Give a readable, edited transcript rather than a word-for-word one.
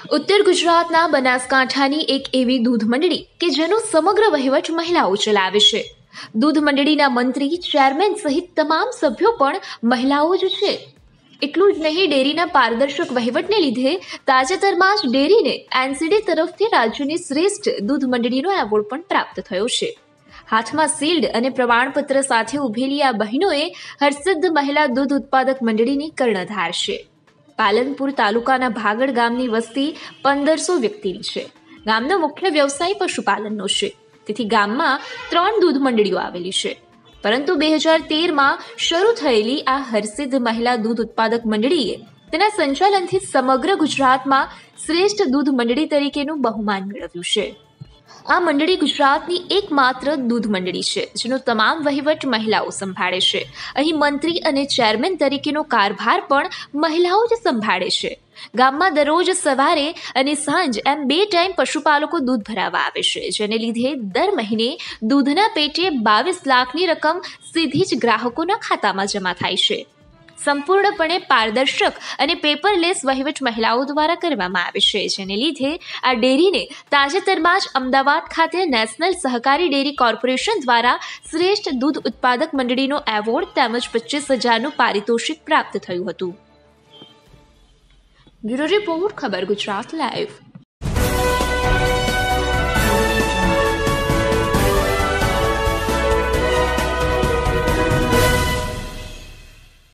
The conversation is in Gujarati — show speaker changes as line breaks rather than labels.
ઉત્તર ગુજરાતના બનાસકાંઠાની એક એવી દૂધ મંડળી કે જેનો સમગ્ર વહીવટ મહિલાઓ ચલાવે છે। દૂધ મંડળીના મંત્રી, ચેરમેન સહિત તમામ સભ્યો પણ મહિલાઓ જ છે। એટલું જ નહીં, ડેરીના પારદર્શક વહીવટને લીધે તાજેતરમાં જ ડેરીને એનસીડી તરફથી રાજ્યની શ્રેષ્ઠ દૂધ મંડળીનો એવોર્ડ પણ પ્રાપ્ત થયો છે। હાથમાં સીલ્ડ અને પ્રમાણપત્ર સાથે ઉભેલી આ બહેનોએ હરસિદ્ધ મહિલા દૂધ ઉત્પાદક મંડળીની કર્ણધાર છે। પાલનપુર તાલુકાના ભાગડ ગામની વસ્તી 1500 વ્યક્તિની છે। ગામનો મુખ્ય વ્યવસાય પશુપાલનનો છે, તેથી ગામમાં 3 દૂધ મંડળીઓ આવેલી છે। પરંતુ 2013માં શરૂ થયેલી આ હરસિદ્ધ મહિલા દૂધ ઉત્પાદક મંડળીએ તેના સંચાલનથી સમગ્ર ગુજરાતમાં શ્રેષ્ઠ દૂધ મંડળી તરીકેનું બહુમાન મેળવ્યું છે। આ મંડળી ગુજરાતની એકમાત્ર દૂધ મંડળી છે જેનો તમામ વહીવટ મહિલાઓ સંભાળે છે। અહીં મંત્રી અને ચેરમેન તરીકેનો કારભાર પણ મહિલાઓ જ સંભાળે છે। ગામમાં દરરોજ સવારે અને સાંજ એમ 2 ટાઈમ પશુપાલકો દૂધ ભરાવા આવે છે, જેને લીધે દર મહિને દૂધના પેટે 22 લાખની રકમ સીધી જ ગ્રાહકોના ખાતામાં જમા થાય છે। સંપૂર્ણપણે પારદર્શક અને પેપરલેસ વહીવટ મહિલાઓ દ્વારા કરવામાં આવે છે, જેને લીધે આ ડેરીને તાજેતરમાં જ અમદાવાદ ખાતે નેશનલ સહકારી ડેરી કોર્પોરેશન દ્વારા શ્રેષ્ઠ દૂધ ઉત્પાદક મંડળીનો એવોર્ડ તેમજ 25,000નું પારિતોષિક પ્રાપ્ત થયું હતું। બ્યુરો રિપોર્ટ, ખબર ગુજરાત લાઈવ।